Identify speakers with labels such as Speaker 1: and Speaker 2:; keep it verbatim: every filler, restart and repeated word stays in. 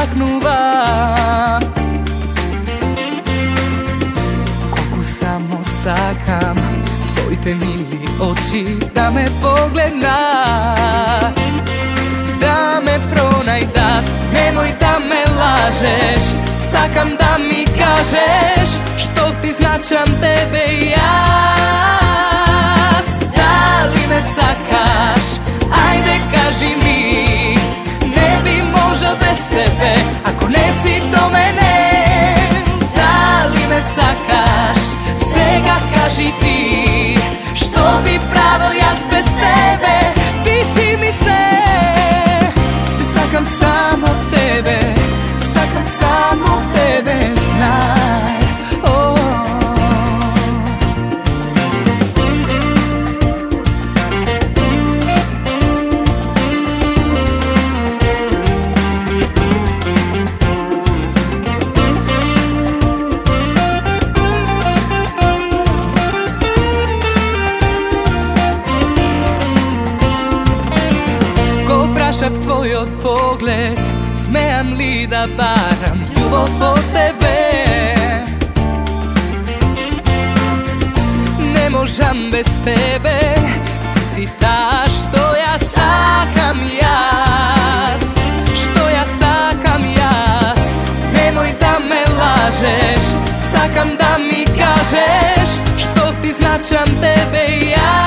Speaker 1: istaknuvam. Koliko samo sakam tvoj te mili oči da me pogleda, da me pronajdat, nemoj da me lažeš. Sakam da mi kažeš što ti značam tebe i ja. Da li me sakaš, ajde kaži mi, ne bi možda bez tebe ako ne si do mene. Da li me sakaš, svega kaži ti, što bi pravil jaz bez tebe. Ti si mi sve, sakam samo tebe, sakam samo tebe, znaj. Oh. Ko prašav tvoj od pogled, smejam li da baram ljubav od tebe. Ne možem bez tebe, ti si ta što ja sakam jaz, što ja sakam jaz. Nemoj da me lažeš, sakam da mi kažeš što ti značam tebe i ja.